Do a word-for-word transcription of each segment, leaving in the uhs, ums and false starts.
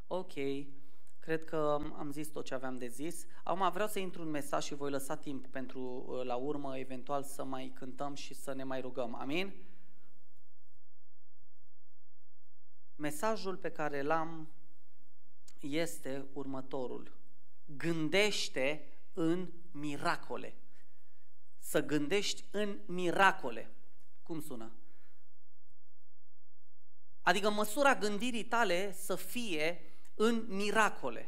Ok, cred că am zis tot ce aveam de zis. Acum vreau să intru în mesaj și voi lăsa timp pentru la urmă, eventual să mai cântăm și să ne mai rugăm. Amin? Mesajul pe care l-am este următorul. Gândește în miracole. Să gândești în miracole. Cum sună? Adică măsura gândirii tale să fie în miracole.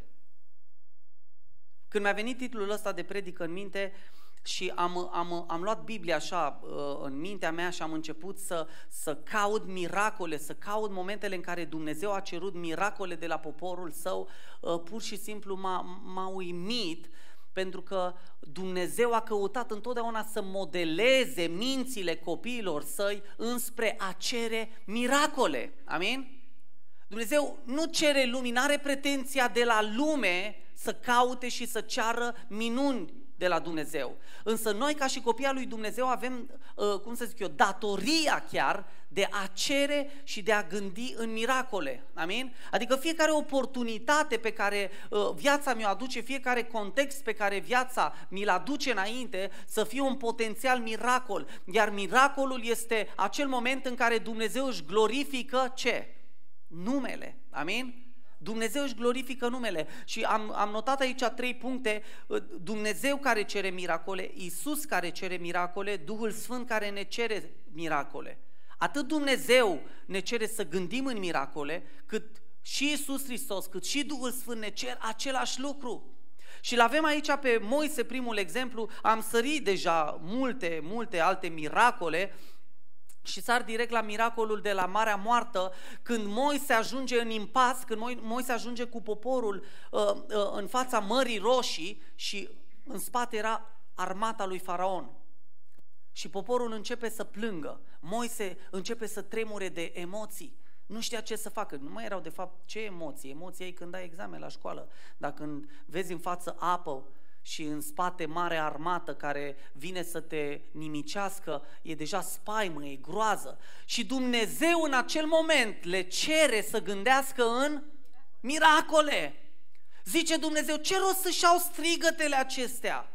Când mi-a venit titlul ăsta de predică în minte și am, am, am luat Biblia așa în mintea mea și am început să, să caut miracole, să caut momentele în care Dumnezeu a cerut miracole de la poporul său, pur și simplu m-a, m-a uimit, pentru că Dumnezeu a căutat întotdeauna să modeleze mințile copiilor săi înspre a cere miracole. Amin? Dumnezeu nu cere lumii, n-are pretenția de la lume să caute și să ceară minuni de la Dumnezeu. Însă noi, ca și copii al lui Dumnezeu, avem, cum să zic eu, datoria chiar de a cere și de a gândi în miracole. Amin? Adică fiecare oportunitate pe care viața mi-o aduce, fiecare context pe care viața mi-l aduce înainte, să fie un potențial miracol. Iar miracolul este acel moment în care Dumnezeu își glorifică ce? Numele. Amin? Dumnezeu își glorifică numele. Și am, am notat aici trei puncte: Dumnezeu care cere miracole, Iisus care cere miracole, Duhul Sfânt care ne cere miracole. Atât Dumnezeu ne cere să gândim în miracole, cât și Iisus Hristos, cât și Duhul Sfânt ne cer același lucru. Și l-avem aici pe Moise, primul exemplu. Am sărit deja multe, multe alte miracole și sar direct la miracolul de la Marea Moartă, când Moise ajunge în impas, când Moise ajunge cu poporul uh, uh, în fața Mării Roșii și în spate era armata lui Faraon. Și poporul începe să plângă, Moise începe să tremure de emoții, nu știa ce să facă. Nu mai erau de fapt ce emoții, emoții ai când ai examen la școală, dar când vezi în față apă și în spate mare armată care vine să te nimicească, e deja spaimă, e groază. Și Dumnezeu în acel moment le cere să gândească în miracole. Zice Dumnezeu, ce rost să-și iau strigătele acestea?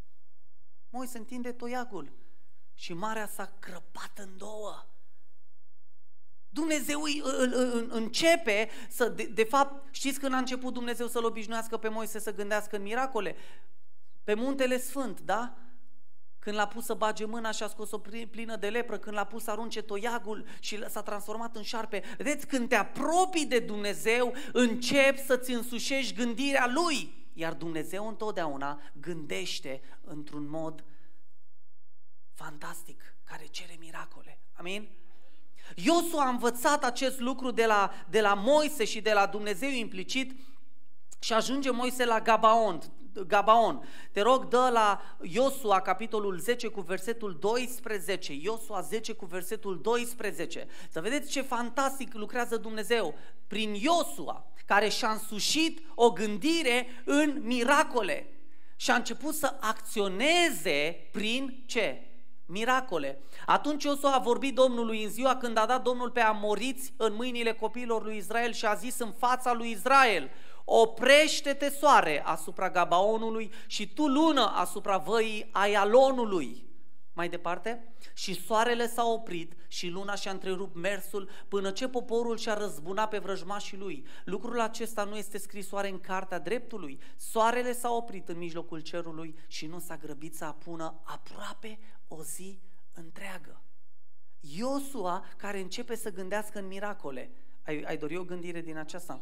Moise întinde toiagul și marea s-a crăpat în două. Dumnezeu îi, îl, îl, începe să, de, de fapt, știți când a început Dumnezeu să-l obișnuiască pe Moise să gândească în miracole? Pe Muntele Sfânt, da? Când l-a pus să bage mâna și a scos-o plină de lepră, când l-a pus să arunce toiagul și s-a transformat în șarpe. Vedeți, când te apropii de Dumnezeu, începi să-ți însușești gândirea Lui. Iar Dumnezeu întotdeauna gândește într-un mod fantastic, care cere miracole. Amin? Iosua a învățat acest lucru de la, de la Moise și de la Dumnezeu implicit și ajunge Moise la Gabaon. Gabaon. Te rog, dă la Iosua capitolul zece cu versetul doisprezece. Iosua zece cu versetul doisprezece. Să vedeți ce fantastic lucrează Dumnezeu prin Iosua, care și-a însușit o gândire în miracole și a început să acționeze prin ce? Miracole. Atunci Iosua a vorbit Domnului în ziua când a dat Domnul pe amoriți în mâinile copiilor lui Israel și a zis în fața lui Israel: oprește-te, soare, asupra Gabaonului și tu, lună, asupra văii Aialonului. Mai departe, și soarele s-a oprit și luna și-a întrerupt mersul până ce poporul și-a răzbunat pe vrăjmașii lui. Lucrul acesta nu este scris oare în cartea dreptului? Soarele s-a oprit în mijlocul cerului și nu s-a grăbit să apună aproape o zi întreagă. Iosua, care începe să gândească în miracole. Ai, ai dori o gândire din aceasta?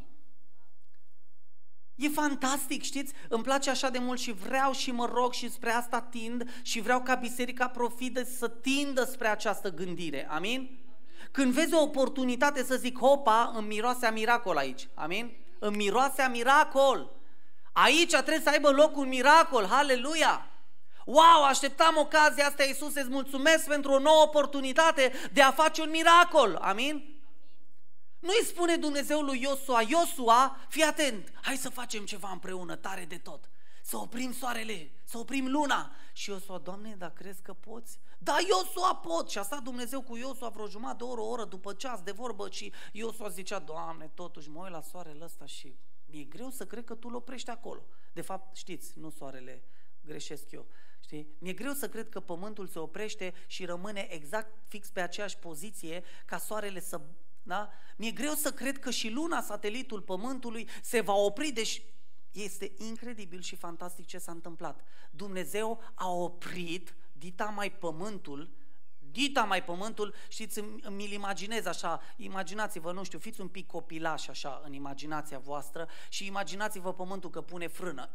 E fantastic, știți? Îmi place așa de mult și vreau și mă rog și spre asta tind și vreau ca Biserica Profidă să tindă spre această gândire. Amin? Când vezi o oportunitate să zic, hopa, îmi miroase a miracol aici. Amin? Îmi miroase a miracol. Aici trebuie să aibă loc un miracol. Haleluia! Wow, așteptam ocazia asta, Iisuse, îți mulțumesc pentru o nouă oportunitate de a face un miracol. Amin? Nu-i spune Dumnezeu lui Iosua, Iosua, fii atent, hai să facem ceva împreună, tare de tot. să oprim soarele, să oprim luna. Și Iosua, Doamne, dar crezi că poți? Da, Iosua pot. Și a stat Dumnezeu cu Iosua vreo jumătate de oră, o oră după ceas de vorbă și Iosua zicea, Doamne, totuși mă uit la soarele ăsta și mi-e greu să cred că Tu îl oprești acolo. De fapt, știți, nu soarele, greșesc eu. Știi? Mi-e greu să cred că pământul se oprește și rămâne exact fix pe aceeași poziție ca soarele să... Da? Mi-e greu să cred că și luna, satelitul pământului, se va opri, deci este incredibil și fantastic ce s-a întâmplat. Dumnezeu a oprit dita mai pământul, dita mai pământul, știți, îmi-l imaginez așa, imaginați-vă, nu știu, fiți un pic copilași așa în imaginația voastră și imaginați-vă pământul că pune frână.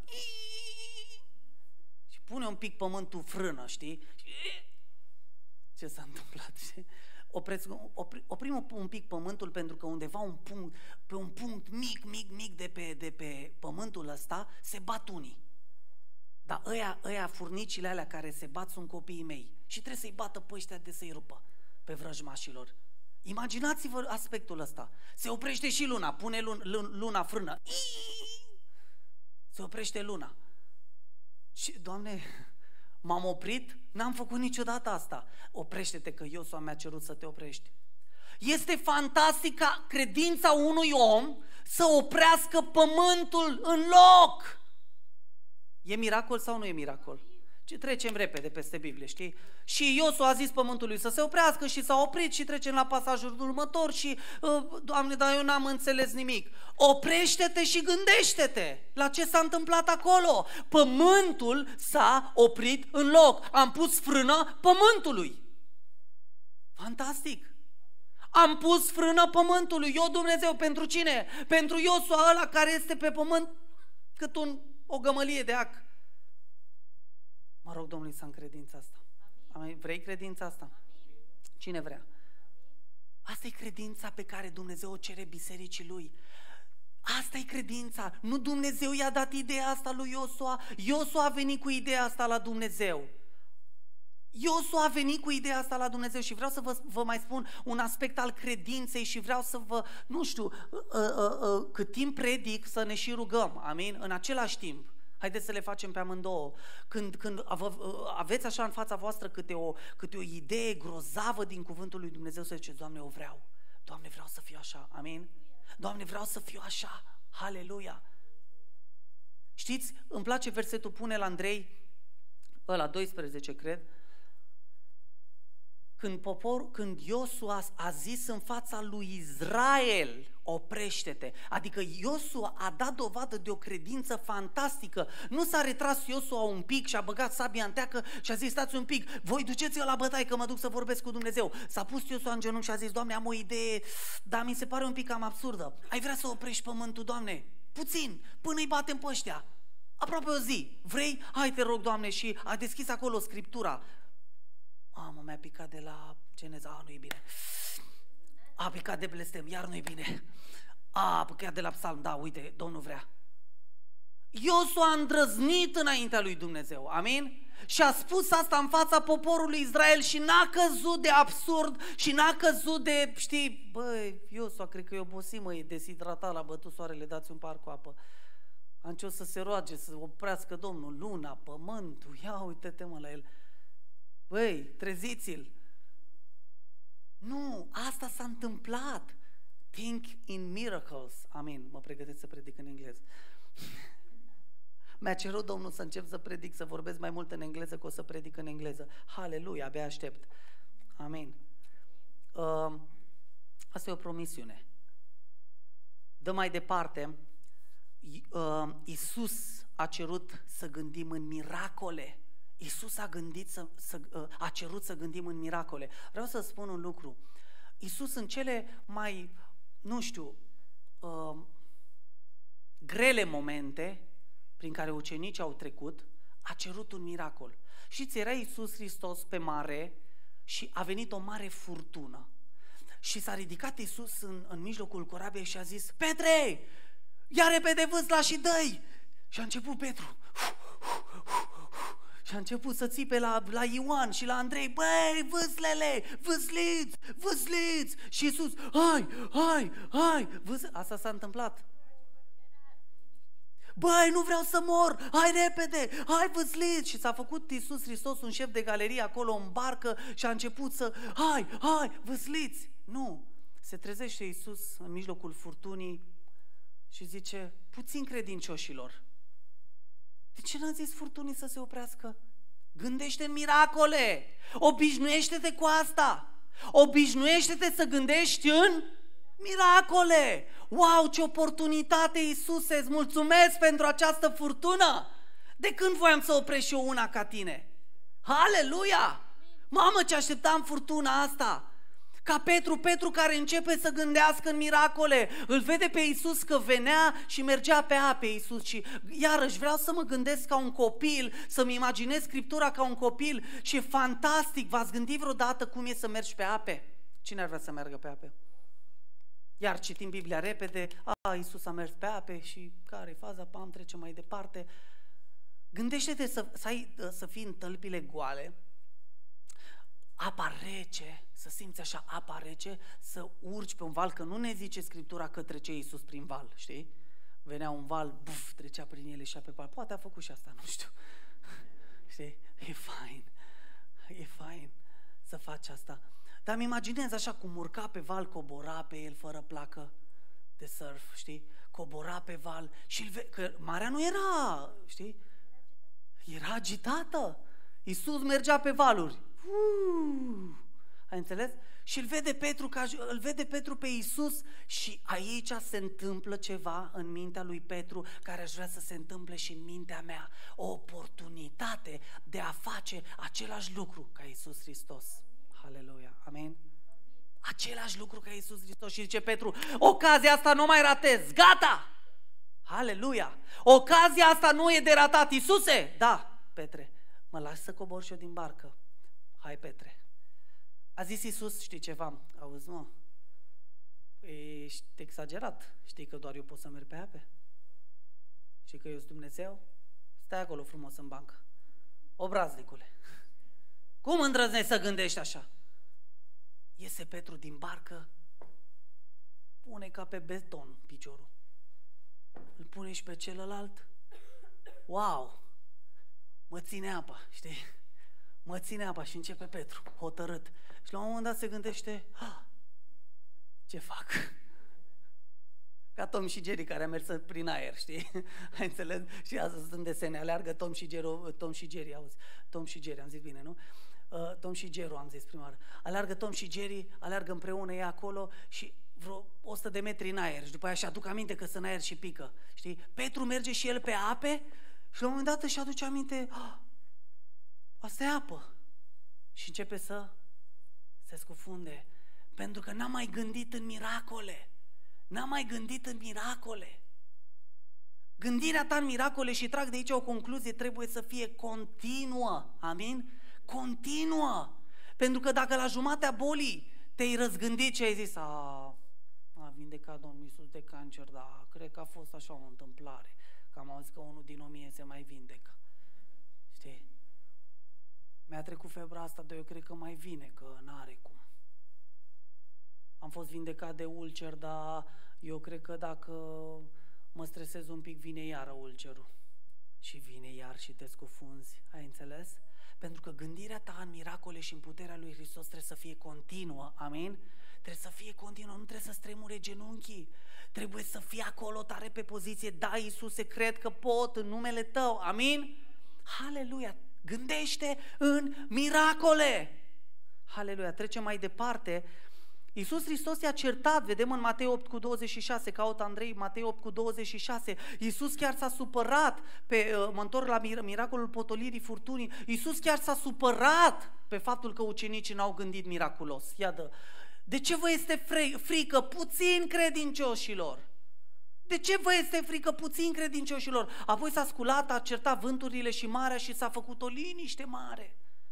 Și pune un pic pământul frână, știi? Ce s-a întâmplat, știi? Opreți, opri, oprim un pic pământul pentru că undeva un punct, pe un punct mic, mic, mic de pe, de pe pământul ăsta se bat unii. Dar ăia, ăia furnicile alea care se bat sunt copiii mei și trebuie să-i bată pe ăștia de să-i rupă pe vrăjmașilor. Imaginați-vă aspectul ăsta. Se oprește și luna, pune luna, luna frână. Se oprește luna. Și, Doamne, m-am oprit? N-am făcut niciodată asta. Oprește-te că Iosua mi-a cerut să te oprești. Este fantastic ca credința unui om să oprească pământul în loc. E miracol sau nu e miracol? Și trecem repede peste Biblie, știi? Și Iosua a zis pământului să se oprească și s-a oprit și trecem la pasajul următor și, Doamne, dar eu n-am înțeles nimic. Oprește-te și gândește-te la ce s-a întâmplat acolo. Pământul s-a oprit în loc. Am pus frână pământului. Fantastic! Am pus frână pământului. Eu, Dumnezeu, pentru cine? Pentru Iosua ăla care este pe pământ cât un, o gămălie de ac. Mă rog Domnului să am credința asta. Amin. Vrei credința asta? Amin. Cine vrea? Asta e credința pe care Dumnezeu o cere bisericii Lui. Asta e credința. Nu Dumnezeu i-a dat ideea asta lui Iosua. Iosua a venit cu ideea asta la Dumnezeu. Iosua a venit cu ideea asta la Dumnezeu și vreau să vă, vă mai spun un aspect al credinței și vreau să vă, nu știu, uh, uh, uh, cât timp predic să ne și rugăm, amin? În același timp. Haideți să le facem pe amândouă. Când, când aveți așa în fața voastră câte o, câte o idee grozavă din cuvântul lui Dumnezeu, să ziceți, Doamne, o vreau. Doamne, vreau să fiu așa. Amin? Doamne, vreau să fiu așa. Haleluia! Știți, îmi place versetul, pune la Andrei, ăla doisprezece, cred, când popor, când Iosua a zis în fața lui Israel, oprește-te, adică Iosua a dat dovadă de o credință fantastică, nu s-a retras Iosua un pic și a băgat sabia în teacă și a zis, stați un pic, voi duceți-vă la bătaie că mă duc să vorbesc cu Dumnezeu. S-a pus Iosua în genunchi și a zis, Doamne, am o idee, dar mi se pare un pic cam absurdă. Ai vrea să oprești pământul, Doamne? Puțin, până îi batem pe ăștia. Aproape o zi. Vrei? Hai, te rog, Doamne, și a deschis acolo Scriptura. Mamă, mi-a picat de la Geneza, a, nu-i bine. A picat de blestem, iar nu-i bine. A, picat de la Psalm, da, uite, Domnul vrea. Iosua a îndrăznit înaintea lui Dumnezeu, amin? Și a spus asta în fața poporului Israel și n-a căzut de absurd și n-a căzut de, știi, băi, Iosua, cred că e obosit, mă, e deshidratat, l-a bătut soarele, dați un par cu apă. A început să se roage, să oprească Domnul, luna, pământul, ia uite-te mă la el. Băi, treziți-l! Nu, asta s-a întâmplat. Think in miracles. Amin, mă pregătesc să predic în engleză. Mi-a cerut Domnul să încep să predic, să vorbesc mai mult în engleză, că o să predic în engleză. Haleluia, abia aștept. Amin. Uh, asta e o promisiune. Dă mai departe, uh, Iisus a cerut să gândim în miracole. Iisus a, gândit să, să, a cerut să gândim în miracole. Vreau să spun un lucru. Iisus în cele mai, nu știu, uh, grele momente prin care ucenicii au trecut, a cerut un miracol. Știți, era Iisus Hristos pe mare și a venit o mare furtună. Și s-a ridicat Iisus în, în mijlocul corabiei și a zis, Petre, ia repede vâsla și dă-i! Și a început Petru. Și a început să țipe la, la Ioan și la Andrei, băi, vâslele, vâsliți, vâsliți! Și Iisus, hai, hai, hai, vâs... Asta s-a întâmplat. băi, nu vreau să mor, hai repede, hai văzliți. Și s-a făcut Iisus Hristos un șef de galerie acolo în barcă și a început să, hai, hai, văzliți. Nu, se trezește Iisus în mijlocul furtunii și zice, puțin credincioșilor, de ce n-a zis furtunii să se oprească? Gândește în miracole, obișnuiește-te cu asta, obișnuiește-te să gândești în miracole. Wow, ce oportunitate, Iisuse, îți mulțumesc pentru această furtună. De când voiam să opresc și eu una ca tine? Aleluia! Mamă, ce așteptam furtuna asta! Ca Petru, Petru care începe să gândească în miracole, îl vede pe Iisus că venea și mergea pe ape, Iisus, și iarăși vreau să mă gândesc ca un copil, să-mi imaginez Scriptura ca un copil și e fantastic. V-ați gândit vreodată cum e să mergi pe ape? Cine ar vrea să meargă pe ape? Iar citim Biblia repede, a, Iisus a mers pe ape și care-i faza? Pam, trece mai departe. Gândește-te să, să, ai, să fii în tălpile goale, apa rece, să simți așa apa rece, să urci pe un val, că nu ne zice Scriptura că trece Iisus prin val, știi? Venea un val, buf, trecea prin ele și pe val. Poate a făcut și asta, nu știu. Știi? E fain, e fain să faci asta. Dar îmi imaginez așa cum urca pe val, cobora pe el fără placă de surf, știi? Cobora pe val și că marea nu era, știi? Era agitată. Iisus mergea pe valuri. Uh, ai înțeles? Și îl vede Petru, că îl vede Petru pe Iisus și aici se întâmplă ceva în mintea lui Petru care aș vrea să se întâmple și în mintea mea. O oportunitate de a face același lucru ca Iisus Hristos. Aleluia, amen? Același lucru ca Iisus Hristos. Și zice Petru, ocazia asta nu mai ratez, gata! Aleluia! Ocazia asta nu e de ratat. Iisuse, da, Petre, mă lași să cobor și eu din barcă. Hai, Petre. A zis Iisus, știi ceva? Auzi, mă, ești exagerat. Știi că doar eu pot să merg pe ape? Știi că eu sunt Dumnezeu? Stai acolo frumos în bancă. Obraznicule. Cum îndrăznești să gândești așa? Iese Petru din barcă, pune ca pe beton piciorul. Îl pune și pe celălalt. Wow! Mă ține apa, știi? Mă ține apa și începe Petru, hotărât. Și la un moment dat se gândește, ah, ce fac? Ca Tom și Jerry care a mers prin aer, știi? Ai înțeles? Și azi sunt desene, aleargă Tom și Jerry, Tom și Jerry, auzi? Tom și Jerry, am zis bine, nu? Uh, Tom și Jerry, am zis prima oară. Aleargă Tom și Jerry, aleargă împreună ei acolo și vreo o sută de metri în aer și după aia și aduc aminte că sunt în aer și pică, știi? Petru merge și el pe ape și la un moment dat își aduce aminte, ah, asta e apă. Și începe să se scufunde, pentru că n-a mai gândit în miracole. N-a mai gândit în miracole. Gândirea ta în miracole, și trag de aici o concluzie, trebuie să fie continuă. Amin? Continuă. Pentru că dacă la jumatea bolii te-ai răzgândit și ai zis, a, a vindecat Domnul Iisus de cancer, dar cred că a fost așa o întâmplare, că am auzit că unul din o mie se mai vindecă. Știi? Mi-a trecut febra asta, dar eu cred că mai vine, că n-are cum. Am fost vindecat de ulcer, dar eu cred că dacă mă stresez un pic, vine iară ulcerul. Și vine iar și te scufunzi. Ai înțeles? Pentru că gândirea ta în miracole și în puterea lui Hristos trebuie să fie continuă. Amin? Trebuie să fie continuă, nu trebuie să stremure genunchii. Trebuie să fii acolo tare pe poziție. Da, Iisuse, cred că pot în numele Tău. Amin? Haleluia! Gândește în miracole! Haleluia! Trecem mai departe. Iisus Hristos i-a certat, vedem în Matei opt cu douăzeci și șase, caut Andrei, Matei opt cu douăzeci și șase. Iisus chiar s-a supărat, pe, mă întorc la miracolul potolirii furtunii, Iisus chiar s-a supărat pe faptul că ucenicii n-au gândit miraculos. Iată, de ce vă este frică puțin credincioșilor? De ce vă este frică puțin credincioșilor? Apoi s-a sculat, a certat vânturile și marea și s-a făcut o liniște mare.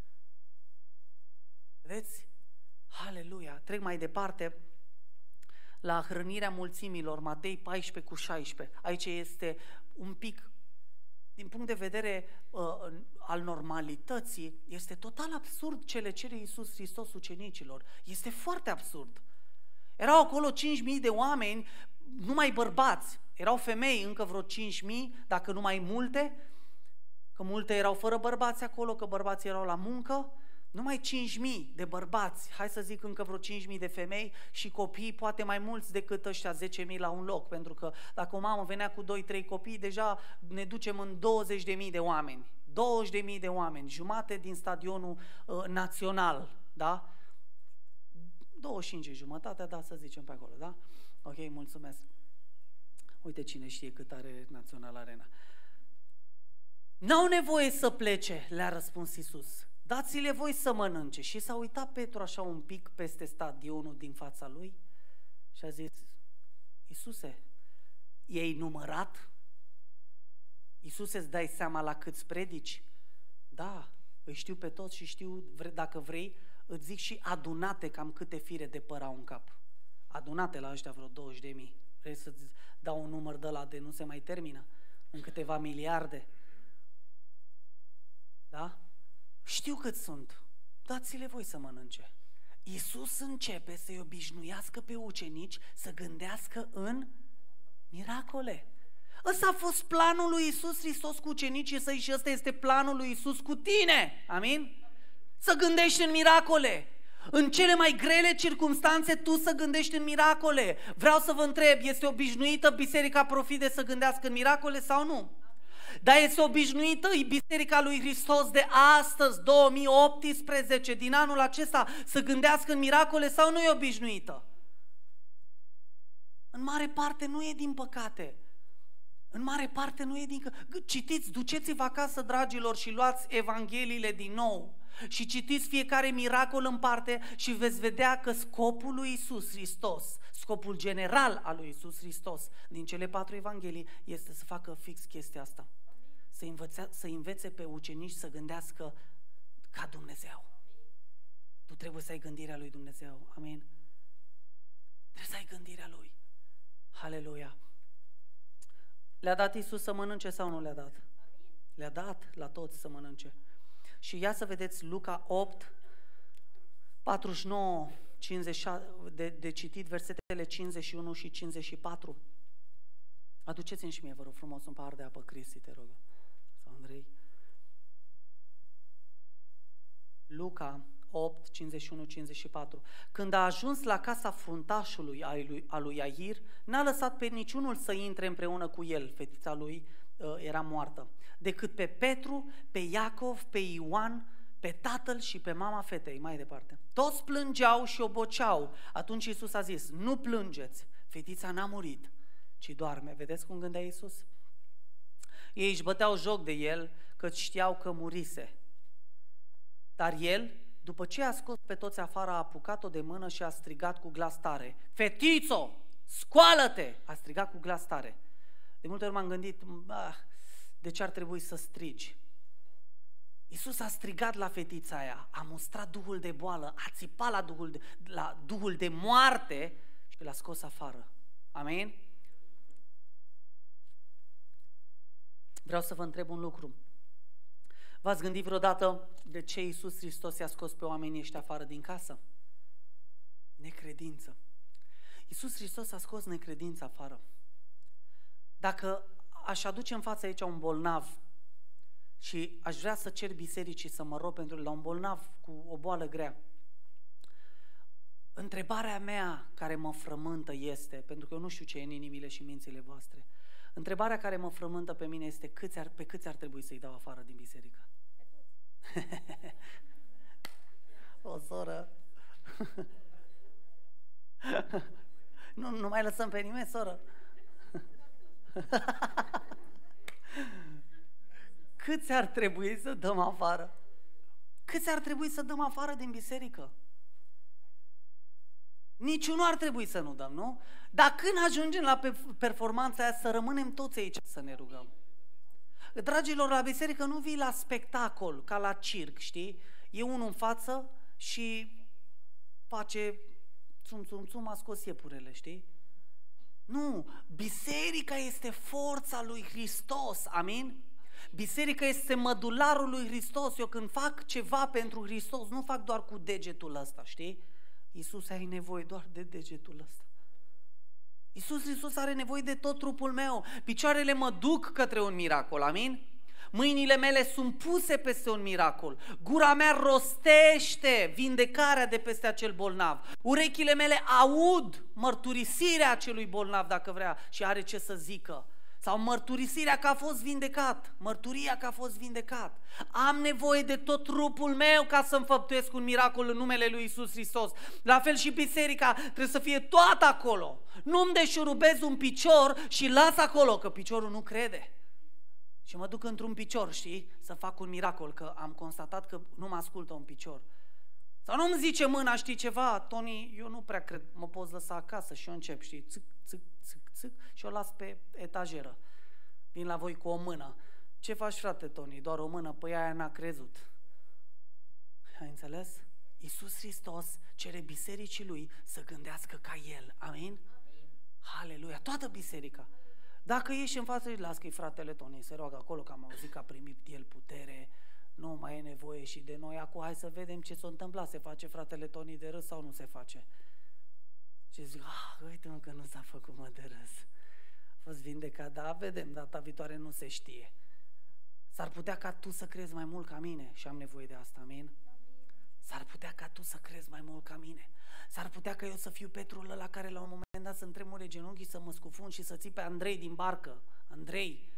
Vedeți? Haleluia! Trec mai departe la hrănirea mulțimilor, Matei paisprezece cu șaisprezece. Aici este un pic, din punct de vedere uh, al normalității, este total absurd ce le cere Iisus Hristos ucenicilor. Este foarte absurd. Erau acolo cinci mii de oameni, numai bărbați, Erau femei, încă vreo cinci mii, dacă nu mai multe, că multe erau fără bărbați acolo, că bărbații erau la muncă. Numai cinci mii de bărbați, hai să zic încă vreo cinci mii de femei și copii, poate mai mulți decât ăștia zece mii la un loc, pentru că dacă o mamă venea cu doi trei copii, deja ne ducem în douăzeci de mii de oameni. douăzeci de mii de oameni, jumate din stadionul uh, național, da? douăzeci și cinci, jumătatea, da, să zicem pe acolo, da? Ok, mulțumesc. Uite cine știe cât are Național Arena. N-au nevoie să plece, le-a răspuns Iisus. Dați-le voi să mănânce. Și s-a uitat Petru așa un pic peste stadionul din fața lui și a zis, Iisuse, i-ai numărat? Iisuse, îți dai seama la câți predici? Da, îi știu pe toți și știu, dacă vrei, îți zic și adunate cam câte fire de păr au în cap. Adunate la ăștia vreo douăzeci de mii. Vrei să-ți dau un număr de ăla de nu se mai termină? În câteva miliarde. Da? Știu cât sunt. Dați-le voi să mănânce. Iisus începe să-i obișnuiască pe ucenici să gândească în miracole. Ăsta a fost planul lui Iisus Hristos cu ucenicii săi și ăsta este planul lui Iisus cu tine. Amin? Să gândești în miracole. În cele mai grele circumstanțe tu să gândești în miracole. Vreau să vă întreb, este obișnuită Biserica Profide să gândească în miracole sau nu? Dar este obișnuită Biserica lui Hristos de astăzi, două mii optsprezece, din anul acesta, să gândească în miracole sau nu e obișnuită? În mare parte nu e, din păcate. În mare parte nu e din... Citiți, duceți-vă acasă, dragilor, și luați Evangheliile din nou și citiți fiecare miracol în parte și veți vedea că scopul lui Iisus Hristos, scopul general al lui Iisus Hristos din cele patru Evanghelii este să facă fix chestia asta. Să învețe, să învețe pe ucenici să gândească ca Dumnezeu. Tu trebuie să ai gândirea lui Dumnezeu. Amin? Trebuie să ai gândirea lui. Haleluia! Le-a dat Iisus să mănânce sau nu le-a dat? Le-a dat la toți să mănânce. Și ia să vedeți Luca opt, patruzeci și nouă, cincizeci, de, de citit versetele cincizeci și unu și cincizeci și patru. Aduceți-mi și mie, vă rog frumos, un pahar de apă, Cristi, te rog. Sau Andrei. Luca opt, cincizeci și unu, cincizeci și patru. Când a ajuns la casa fruntașului a lui Iair, n-a lăsat pe niciunul să intre împreună cu el, fetița lui uh, era moartă, decât pe Petru, pe Iacov, pe Ioan, pe tatăl și pe mama fetei. Mai departe. Toți plângeau și oboceau. Atunci Iisus a zis, nu plângeți, fetița n-a murit, ci doarme. Vedeți cum gândea Iisus? Ei își băteau joc de el, că știau că murise. Dar el, după ce a scos pe toți afară, a apucat-o de mână și a strigat cu glas tare, fetițo, scoală-te! A strigat cu glas tare. De multe ori m-am gândit, ah, de ce ar trebui să strigi? Iisus a strigat la fetița aia, a mustrat duhul de boală, a țipat la duhul de, la duhul de moarte și l-a scos afară. Amin? Vreau să vă întreb un lucru. V-ați gândit vreodată de ce Iisus Hristos i-a scos pe oamenii ăștia afară din casă? Necredință. Iisus Hristos a scos necredința afară. Dacă aș aduce în fața aici un bolnav și aș vrea să cer bisericii să mă rog pentru la un bolnav cu o boală grea, întrebarea mea care mă frământă este, pentru că eu nu știu ce e în inimile și mințile voastre, întrebarea care mă frământă pe mine este câți ar, pe câți ar trebui să-i dau afară din biserică? O soră. nu, nu mai lăsăm pe nimeni, soră. Câți ar trebui să dăm afară? Câți ar trebui să dăm afară din biserică? Niciunul ar trebui să nu dăm, nu? Dar când ajungem la performanța aia, să rămânem toți aici să ne rugăm. Dragilor, la biserică nu vii la spectacol, ca la circ, știi? E unul în față și face țum, țum, țum, a scos iepurele, știi? Nu, biserica este forța lui Hristos, amin? Biserica este mădularul lui Hristos. Eu când fac ceva pentru Hristos, nu fac doar cu degetul ăsta, știi? Iisus, ai nevoie doar de degetul ăsta. Iisus Hristos are nevoie de tot trupul meu. Picioarele mă duc către un miracol, amin? Mâinile mele sunt puse peste un miracol. Gura mea rostește vindecarea de peste acel bolnav. Urechile mele aud mărturisirea acelui bolnav, dacă vrea, și are ce să zică. Sau mărturisirea că a fost vindecat, mărturia că a fost vindecat. Am nevoie de tot trupul meu ca să înfăptuiesc un miracol în numele lui Iisus Hristos. La fel și biserica trebuie să fie toată acolo. Nu-mi deșurubez un picior și las acolo, că piciorul nu crede. Și mă duc într-un picior, știi, să fac un miracol, că am constatat că nu mă ascultă un picior. Sau nu-mi zice mâna, știi ceva, Toni, eu nu prea cred, mă poți lăsa acasă și eu încep, știi, țic, țic, țic, țic, și o las pe etajeră. Vin la voi cu o mână. Ce faci, frate Toni? Doar o mână? Păi aia n-a crezut. Ai înțeles? Iisus Hristos cere bisericii lui să gândească ca El. Amin? Amin. Haleluia! Toată biserica. Dacă ieși în față, îi las că-i fratele Toni, se roagă acolo, că am auzit că a primit el putere, nu mai e nevoie și de noi. Acum hai să vedem ce s-a întâmplat, se face fratele Toni de râs sau nu se face? Și zic, ah, uite-mă că nu s-a făcut mă de râs. A fost vindecat, da, vedem, data viitoare nu se știe. S-ar putea ca tu să crezi mai mult ca mine și am nevoie de asta, amin? S-ar putea ca tu să crezi mai mult ca mine. S-ar putea ca eu să fiu Petrul ăla care la un moment dat să-mi tremure genunchii, să mă scufund și să ții pe Andrei din barcă. Andrei!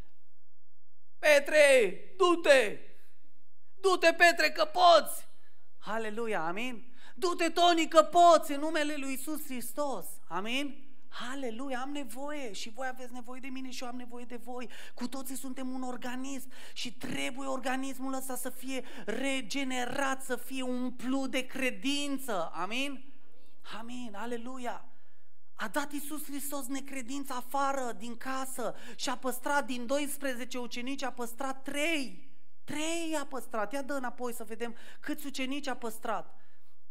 Petre! Du-te! Du-te, Petre, că poți! Haleluia, amin? Du-te, Toni, că poți în numele lui Iisus Hristos. Amin? Haleluia, am nevoie și voi aveți nevoie de mine și eu am nevoie de voi. Cu toții suntem un organism și trebuie organismul ăsta să fie regenerat, să fie umplut de credință. Amin? Amin, aleluia. A dat Iisus Hristos necredința afară din casă și a păstrat din doisprezece ucenici, a păstrat trei. Trei a păstrat. Ia dă înapoi să vedem câți ucenici a păstrat.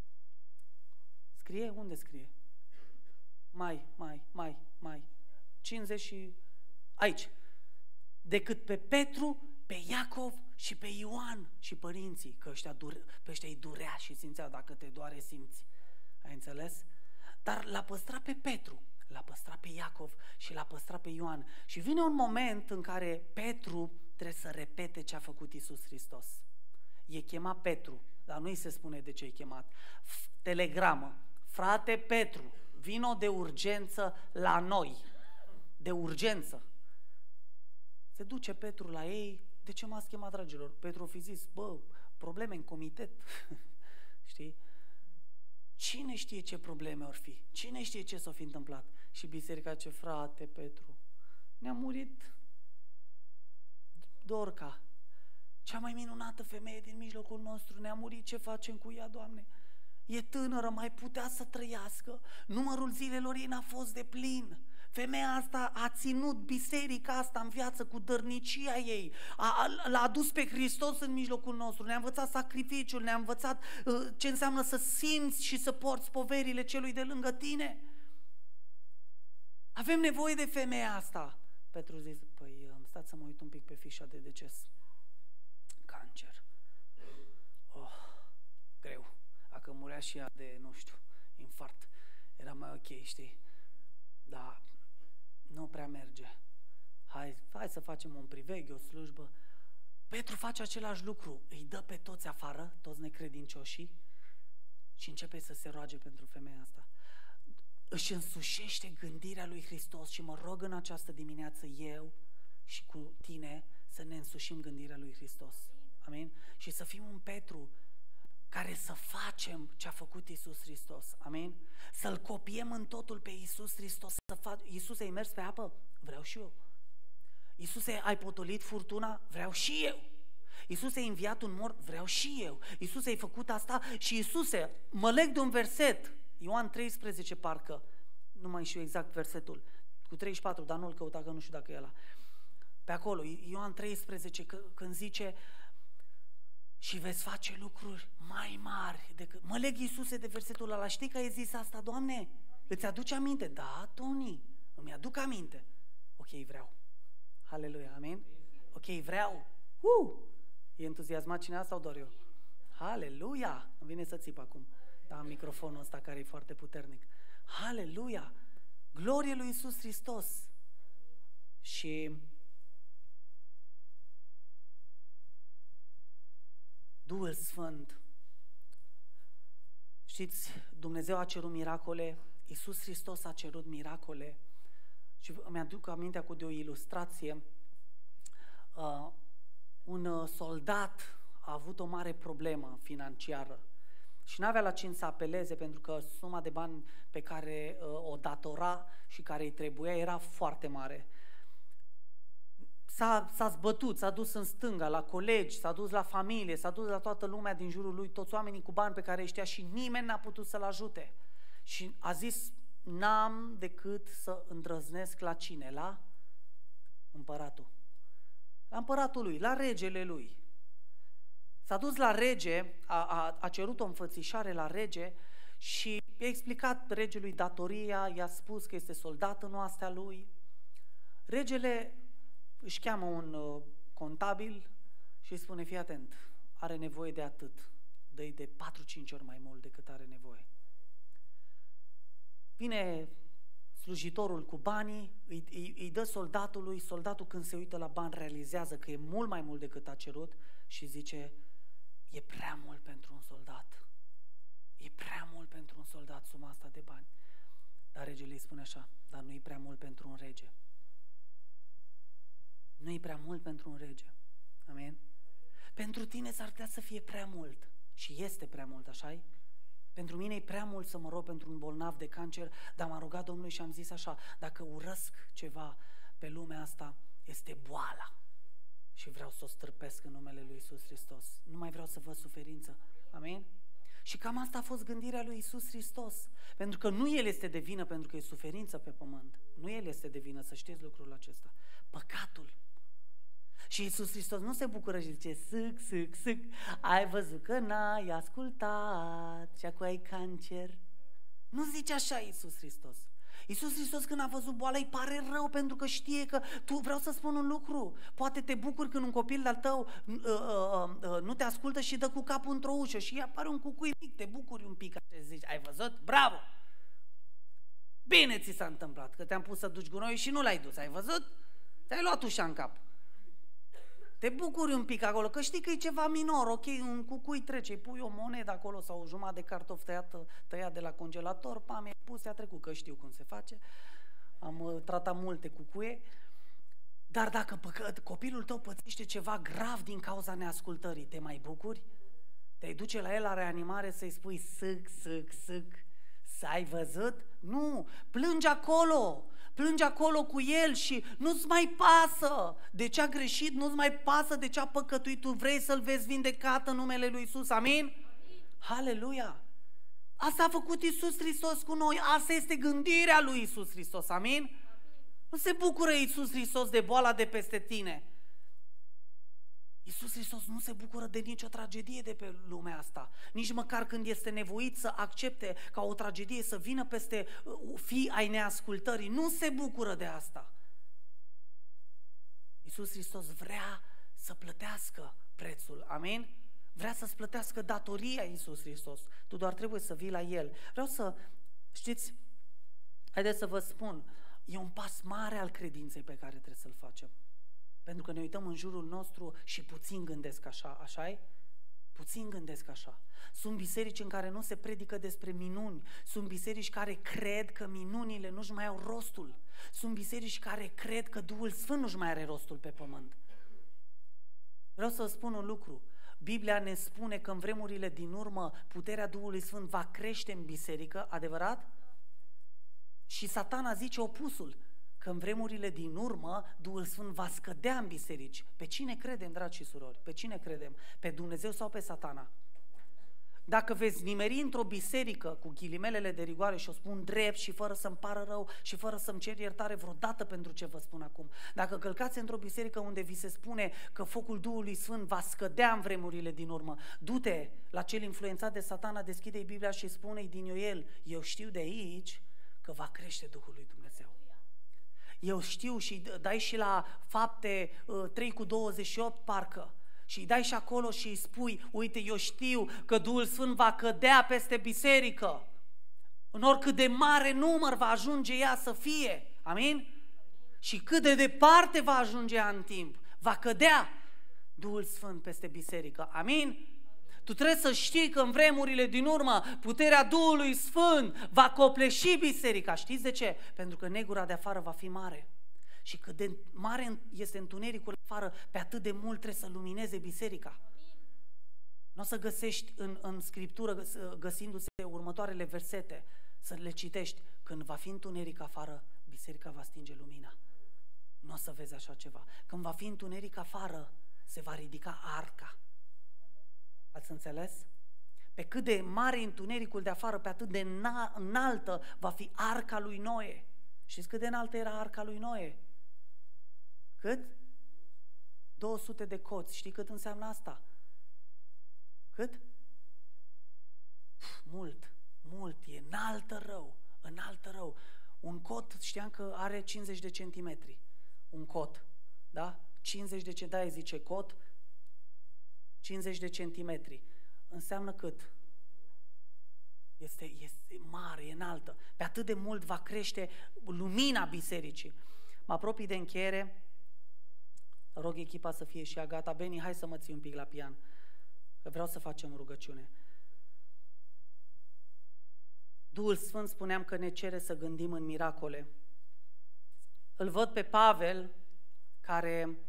Scrie? Unde scrie? Mai, mai, mai, mai. cincizeci și... Aici. Decât pe Petru, pe Iacov și pe Ioan și părinții, că ăștia, dure, pe ăștia îi durea și simțeau, dacă te doare simți. Ai înțeles? Dar l-a păstrat pe Petru, l-a păstrat pe Iacov și l-a păstrat pe Ioan. Și vine un moment în care Petru trebuie să repete ce a făcut Iisus Hristos. E chemat Petru, dar nu îi se spune de ce e chemat. Telegramă. Frate Petru, vino de urgență la noi. De urgență. Se duce Petru la ei. De ce m-ați chemat, dragilor? Petru a fi zis, bă, probleme în comitet. Știi? Cine știe ce probleme or fi? Cine știe ce s-a fi întâmplat? Și biserica ce, frate Petru, ne-a murit Dorca, cea mai minunată femeie din mijlocul nostru, ne-a murit, ce facem cu ea, Doamne? E tânără, mai putea să trăiască, numărul zilelor ei n-a fost de plin. Femeia asta a ținut biserica asta în viață cu dărnicia ei, a, a, l-a adus pe Hristos în mijlocul nostru, ne-a învățat sacrificiul, ne-a învățat uh, ce înseamnă să simți și să porți poverile celui de lângă tine. Avem nevoie de femeia asta. Petru zice, păi stați să mă uit un pic pe fișa de deces. Cancer. Oh, greu. Dacă murea și ea de, nu știu, infart, era mai ok, știi? Dar nu prea merge. Hai, hai să facem un priveghe, o slujbă. Petru face același lucru, îi dă pe toți afară, toți necredincioșii, și începe să se roage pentru femeia asta. Își însușește gândirea lui Hristos și mă rog în această dimineață eu și cu tine să ne însușim gândirea lui Hristos. Amin? Și să fim un Petru care să facem ce a făcut Iisus Hristos. Amin? Să-L copiem în totul pe Iisus Hristos. Să fac... Iisuse, ai mers pe apă? Vreau și eu. Iisuse, ai potolit furtuna? Vreau și eu. Iisuse, ai înviat un mort? Vreau și eu. Iisuse, ai făcut asta? Și Iisuse, mă leg de un verset, Ioan treisprezece parcă, nu mai știu exact versetul, cu treizeci și patru, dar nu-l căuta, că nu știu dacă e ăla. Pe acolo, Ioan treisprezece, când zice, și veți face lucruri mai mari decât... Mă leg, Iisuse, de versetul ăla. Știi că ai zis asta, Doamne? Îți aduce aminte? Da, Toni, îmi aduc aminte. Ok, vreau. Haleluia, amin? Ok, vreau. Uh! E entuziasmat cineva sau doar eu? Haleluia! Îmi vine să țip acum. Da, microfonul ăsta care e foarte puternic. Haleluia! Glorie lui Iisus Hristos! Și Duhul Sfânt, știți, Dumnezeu a cerut miracole, Iisus Hristos a cerut miracole. Și îmi aduc amintea cu de o ilustrație. Uh, un soldat a avut o mare problemă financiară și n-avea la cine să apeleze, pentru că suma de bani pe care uh, o datora și care îi trebuia era foarte mare. S-a, s-a zbătut, s-a dus în stânga, la colegi, s-a dus la familie, s-a dus la toată lumea din jurul lui, toți oamenii cu bani pe care îi știa și nimeni n-a putut să-l ajute. Și a zis, n-am decât să îndrăznesc la cine? La împăratul. La împăratul lui, la regele lui. S-a dus la rege, a, a, a cerut o înfățișare la rege și i-a explicat regelui datoria, i-a spus că este soldat în oastea lui. Regele își cheamă un uh, contabil și îi spune, fii atent, are nevoie de atât, dă-i de patru-cinci ori mai mult decât are nevoie. Vine slujitorul cu banii, îi, îi, îi dă soldatului, soldatul când se uită la bani realizează că e mult mai mult decât a cerut și zice, e prea mult pentru un soldat, e prea mult pentru un soldat suma asta de bani. Dar regele îi spune așa, dar nu e prea mult pentru un rege. Nu e prea mult pentru un rege. Amin? Pentru tine s-ar putea să fie prea mult și este prea mult, așa-i? Pentru mine e prea mult să mă rog pentru un bolnav de cancer, dar m-am rugat Domnului și am zis așa, dacă urăsc ceva pe lumea asta, este boala. Și vreau să o stârpesc în numele lui Iisus Hristos. Nu mai vreau să văd suferință. Amin? Și cam asta a fost gândirea lui Iisus Hristos. Pentru că nu El este de vină pentru că e suferință pe pământ. Nu El este de vină, să știți lucrul acesta. Păcatul. Și Iisus Hristos nu se bucură și zice, sâc, sâc, sâc, ai văzut că n-ai ascultat și acum ai cancer. Nu zice așa Iisus Hristos. Iisus Hristos când a văzut boala îi pare rău pentru că știe că tu, vreau să spun un lucru, poate te bucuri când un copil de-al tău uh, uh, uh, nu te ascultă și dă cu capul într-o ușă și apare un cucui mic, te bucuri un pic și zici, ai văzut? Bravo! Bine ți s-a întâmplat, că te-am pus să duci gunoiul și nu l-ai dus, ai văzut? Te-ai luat ușa în cap. Te bucuri un pic acolo, că știi că e ceva minor, ok, un cucui trece, îi pui o monedă acolo sau o jumătate de cartof tăiat, tăiat de la congelator, pam, e pus, i-a trecut, că știu cum se face, am uh, tratat multe cucuie, dar dacă păcă, copilul tău pățește ceva grav din cauza neascultării, te mai bucuri? Te duce la el la reanimare să-i spui sâc, sâc, sâc, să ai văzut? Nu, plângi acolo! Plângi acolo cu el și nu-ți mai pasă de ce a greșit, nu-ți mai pasă de ce a păcătuit, tu vrei să-l vezi vindecat în numele lui Iisus, amin? Amin. Haleluia! Asta a făcut Iisus Hristos cu noi, asta este gândirea lui Iisus Hristos, amin? Amin. Nu se bucură Iisus Hristos de boala de peste tine. Iisus Hristos nu se bucură de nicio tragedie de pe lumea asta, nici măcar când este nevoit să accepte ca o tragedie să vină peste fii ai neascultării, nu se bucură de asta. Iisus Hristos vrea să plătească prețul, amin? Vrea să-ți plătească datoria Iisus Hristos, tu doar trebuie să vii la El. Vreau să, știți, haideți să vă spun, e un pas mare al credinței pe care trebuie să-l facem. Pentru că ne uităm în jurul nostru și puțin gândesc așa, așa-i? Puțin gândesc așa. Sunt biserici în care nu se predică despre minuni, sunt biserici care cred că minunile nu-și mai au rostul, sunt biserici care cred că Duhul Sfânt nu-și mai are rostul pe pământ. Vreau să vă spun un lucru, Biblia ne spune că în vremurile din urmă puterea Duhului Sfânt va crește în biserică, adevărat? Și Satana zice opusul, că în vremurile din urmă Duhul Sfânt va scădea în biserici. Pe cine credem, dragi și surori? Pe cine credem? Pe Dumnezeu sau pe Satana? Dacă veți nimeri într-o biserică cu ghilimelele de rigoare și o spun drept și fără să-mi pară rău și fără să-mi cer iertare vreodată pentru ce vă spun acum, dacă călcați într-o biserică unde vi se spune că focul Duhului Sfânt va scădea în vremurile din urmă, du-te la cel influențat de Satana, deschide-i Biblia și spune-i din el, eu știu de aici că va crește Duhul lui Dumnezeu. Eu știu și dai și la Fapte trei cu douăzeci și opt parcă și îi dai și acolo și îi spui, uite, eu știu că Duhul Sfânt va cădea peste biserică în oricât de mare număr va ajunge ea să fie, amin? Și cât de departe va ajunge ea în timp, va cădea Duhul Sfânt peste biserică, amin? Tu trebuie să știi că în vremurile din urmă puterea Duhului Sfânt va copleși biserica. Știți de ce? Pentru că negura de afară va fi mare. Și cât de mare este întunericul afară, pe atât de mult trebuie să lumineze biserica. Nu o să găsești în, în Scriptură, găsindu-se următoarele versete, să le citești. Când va fi întuneric afară, biserica va stinge lumina. Nu o să vezi așa ceva. Când va fi întuneric afară, se va ridica arca. Ați înțeles? Pe cât de mare întunericul de afară, pe atât de înaltă va fi arca lui Noe. Știți cât de înaltă era arca lui Noe? Cât? două sute de coți. Știi cât înseamnă asta? Cât? Puf, mult, mult. E înaltă rău, înaltă rău. Un cot, știam că are cincizeci de centimetri. Un cot, da? cincizeci de centimetri, da, zice cot, cincizeci de centimetri. Înseamnă cât? Este, este mare, e înaltă. Pe atât de mult va crește lumina bisericii. Mă apropii de încheiere. Rog echipa să fie și ea gata. Beni, hai să mă ții un pic la pian, că vreau să facem rugăciune. Duhul Sfânt, spuneam că ne cere să gândim în miracole. Îl văd pe Pavel, care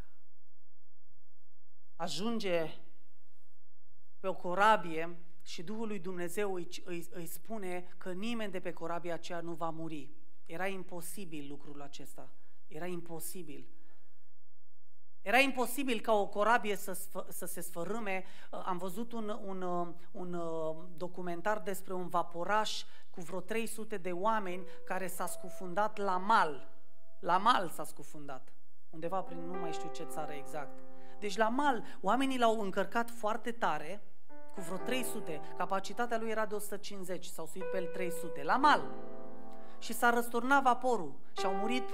ajunge pe o corabie și Duhul lui Dumnezeu îi, îi, îi spune că nimeni de pe corabia aceea nu va muri. Era imposibil lucrul acesta. Era imposibil. Era imposibil ca o corabie să, să se sfărâme. Am văzut un, un, un documentar despre un vaporaș cu vreo trei sute de oameni care s-a scufundat la mal. La mal s-a scufundat. Undeva prin nu mai știu ce țară exact. Deci la mal, oamenii l-au încărcat foarte tare, cu vreo trei sute. Capacitatea lui era de o sută cincizeci, s-au suit pe el trei sute. La mal. Și s-a răsturnat vaporul și au murit.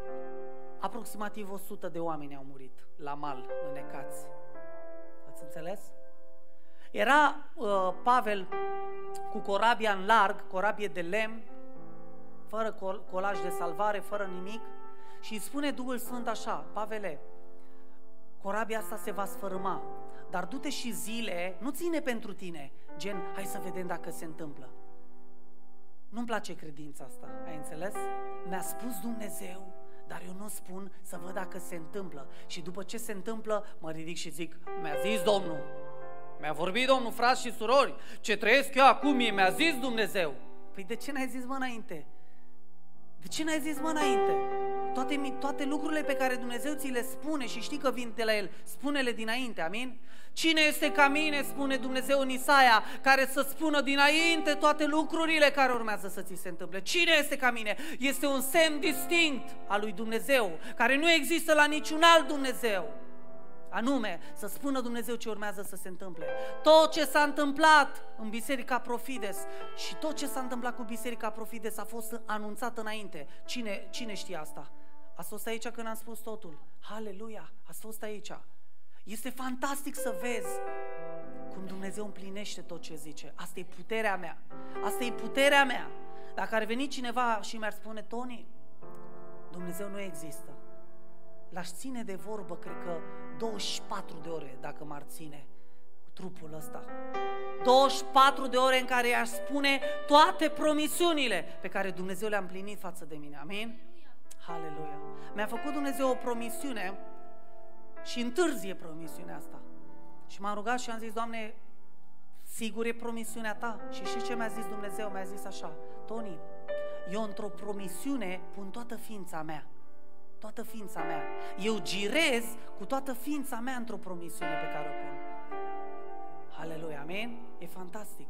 Aproximativ o sută de oameni au murit la mal, înnecați. Ați înțeles? Era uh, Pavel cu corabia în larg, corabie de lemn, fără col colaj de salvare, fără nimic, și îi spune Duhul Sfânt așa: Pavele, corabia asta se va sfărâma, dar du-te și zile, nu ține pentru tine, gen, hai să vedem dacă se întâmplă. Nu-mi place credința asta, ai înțeles? Mi-a spus Dumnezeu, dar eu nu spun, să văd dacă se întâmplă. Și după ce se întâmplă, mă ridic și zic: mi-a zis Domnul, mi-a vorbit Domnul, frați și surori, ce trăiesc eu acum, mie mi-a zis Dumnezeu. Păi de ce n-ai zis, mă, înainte? De ce n-ai zis, mă, înainte? Toate, toate lucrurile pe care Dumnezeu ți le spune și știi că vin de la El, spune-le dinainte, amin? Cine este ca mine, spune Dumnezeu în Isaia, care să spună dinainte toate lucrurile care urmează să ți se întâmple? Cine este ca mine? Este un semn distinct al lui Dumnezeu, care nu există la niciun alt Dumnezeu. Anume, să spună Dumnezeu ce urmează să se întâmple. Tot ce s-a întâmplat în Biserica Profides și tot ce s-a întâmplat cu Biserica Profides a fost anunțat înainte. Cine, cine știe asta? Ați fost aici când am spus totul. Haleluia, ați fost aici. Este fantastic să vezi cum Dumnezeu împlinește tot ce zice. Asta e puterea mea. Asta e puterea mea. Dacă ar veni cineva și mi-ar spune: Toni, Dumnezeu nu există, l-aș ține de vorbă, cred că douăzeci și patru de ore, dacă m-ar ține cu trupul ăsta. douăzeci și patru de ore în care i-aș spune toate promisiunile pe care Dumnezeu le-a împlinit față de mine. Amin? Haleluia! Mi-a făcut Dumnezeu o promisiune și întârzie promisiunea asta. Și m-am rugat și am zis: Doamne, sigur e promisiunea Ta? Și știi ce mi-a zis Dumnezeu? Mi-a zis așa: Toni, eu într-o promisiune pun toată ființa mea. Toată ființa mea. Eu girez cu toată ființa mea într-o promisiune pe care o pun. Haleluia, amin? E fantastic.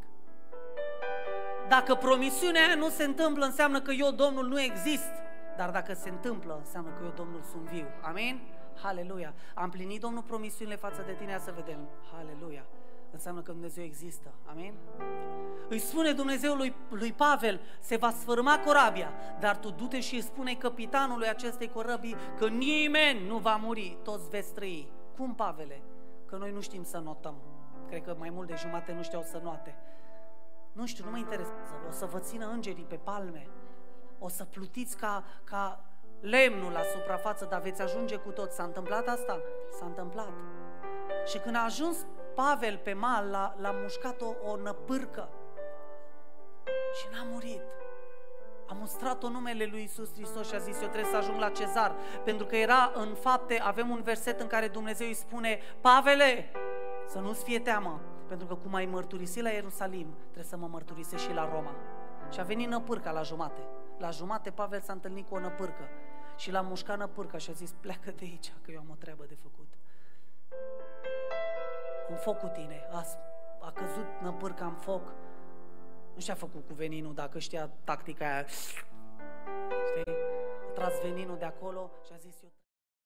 Dacă promisiunea aia nu se întâmplă, înseamnă că eu, Domnul, nu exist. Dar dacă se întâmplă, înseamnă că eu, Domnul, sunt viu. Amin? Haleluia. Am împlinit, Domnul, promisiunile față de tine, să vedem. Haleluia. Înseamnă că Dumnezeu există. Amin? Îi spune Dumnezeu lui, lui Pavel: se va sfârma corabia, dar tu du-te și îi spune capitanului acestei corăbii că nimeni nu va muri, toți veți trăi. Cum, Pavele? Că noi nu știm să notăm. Cred că mai mult de jumate nu știau să noate. Nu știu, nu mă interesează. O să vă țină îngerii pe palme. O să plutiți ca, ca lemnul la suprafață, dar veți ajunge cu tot. S-a întâmplat asta? S-a întâmplat. Și când a ajuns Pavel pe mal, l-a, l-a mușcat o, o năpârcă și n-a murit. A mustrat-o numele lui Iisus Hristos și a zis: eu trebuie să ajung la Cezar. Pentru că era în Fapte, avem un verset în care Dumnezeu îi spune: Pavele, să nu-ți fie teamă, pentru că cum ai mărturisit la Ierusalim, trebuie să mă mărturisești și la Roma. Și a venit năpârca la jumate. La jumate Pavel s-a întâlnit cu o năpârcă și l-a mușcat năpârca și a zis: pleacă de aici, că eu am o treabă de făcut. Un foc cu tine. A, a căzut năpârca în foc. Nu și-a făcut cu veninul, dacă știa tactica aia. Știi? A tras veninul de acolo și a zis: eu